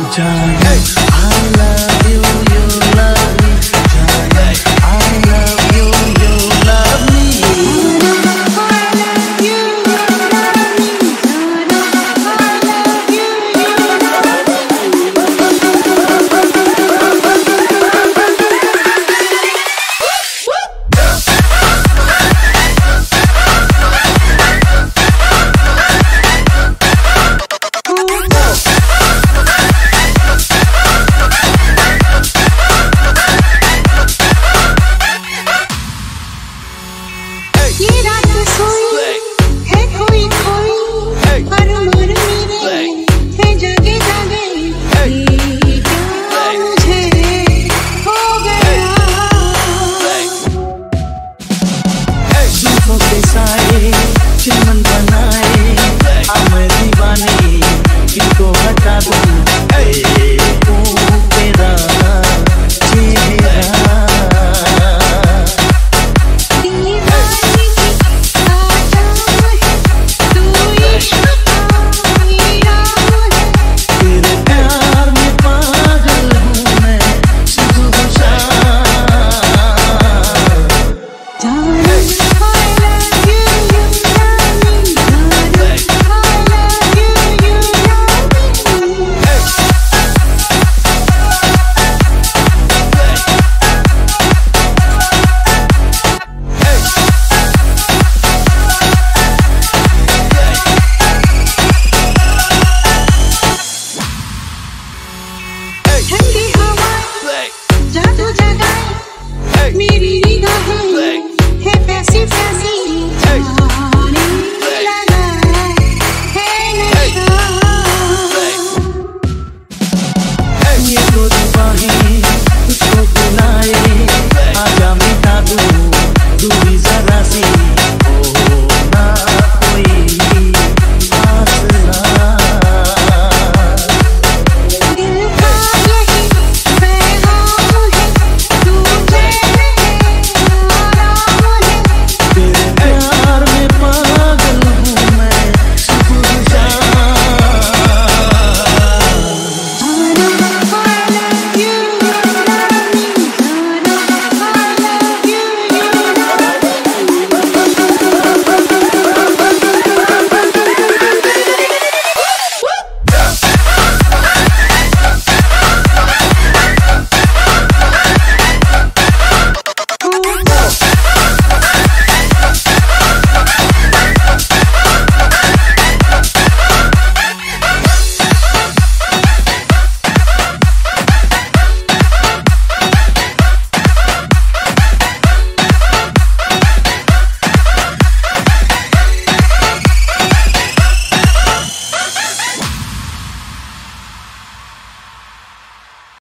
जाने I love you, you love me, जाने I love you, you love me, I love you, you love me, जाने I love you, ये रात सोई है कोई कोई पर मन मेरे है जगे जगे ये क्या मुझे हो गया जुल्फों के साए चमन बनाए मैं दीवानी इनको हटा दूं तू तेरा चेहरा ठंडी हवा जादू जगाए मेरी निगाहें है पैसी पैसी जाने लगा है नशा ये तो दीवानी